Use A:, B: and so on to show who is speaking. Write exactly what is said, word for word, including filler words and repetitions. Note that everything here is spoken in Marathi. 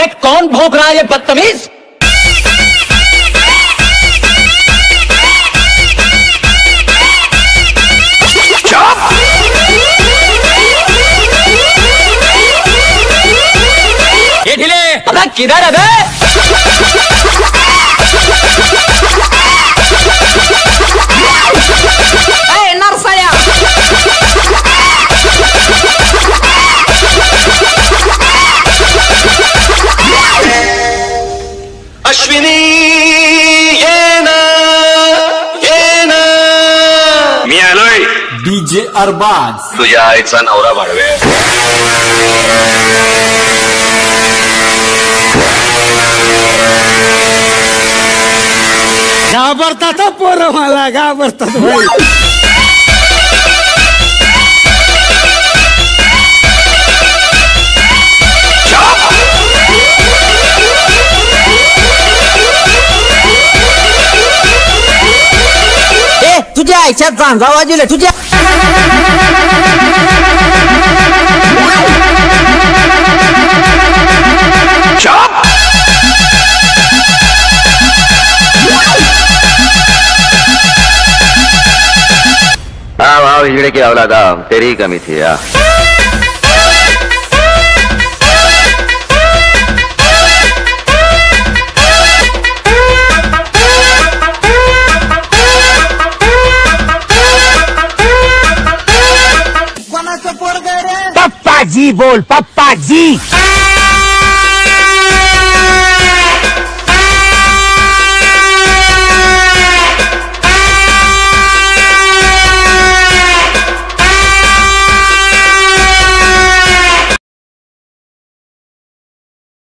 A: अरे कौन भौंक रहा है ये बदतमीज? ये ढीले पता किधर है बे?
B: ए नरसाळ्या
C: अश्विनी ये ना ये ना मी आलोय
D: डीजे अरबाज
C: तुझ्या आईचा नवरा भाडवे
D: घाबरतात पोरं मला घाबरतात भाई
B: ए तुझ्या आईच्या जांजा वाजवल्या तुझ्या
C: हाँ वाह हिजड़े की औलादा तेरी ही कमी थी यार
B: कोणाचं पोरग रे
D: पप्पा जी बोल पप्पा जी